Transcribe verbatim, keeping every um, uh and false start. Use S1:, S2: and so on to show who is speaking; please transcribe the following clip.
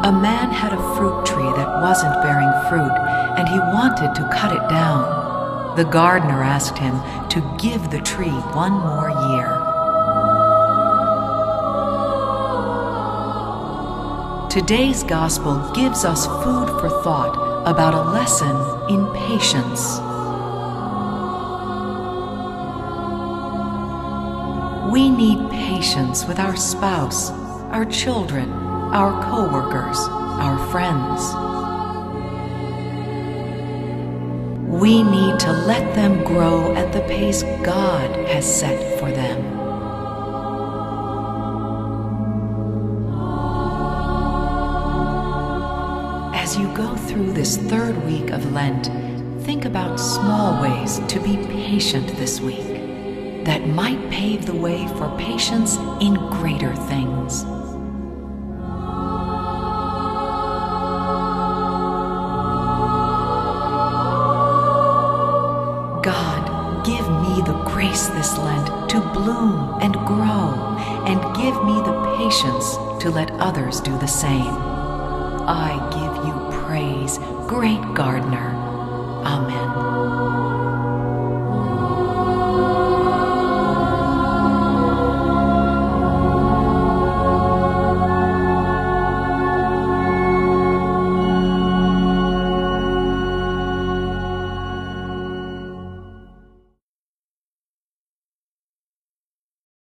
S1: A man had a fruit tree that wasn't bearing fruit, and he wanted to cut it down. The gardener asked him to give the tree one more year. Today's gospel gives us food for thought about a lesson in patience. We need patience with our spouse, our children, our co-workers, our friends. We need to let them grow at the pace God has set for them. As you go through this third week of Lent, think about small ways to be patient this week that might pave the way for patience in greater things. God, give me the grace this Lent to bloom and grow, and give me the patience to let others do the same. I give you praise, great gardener. Amen.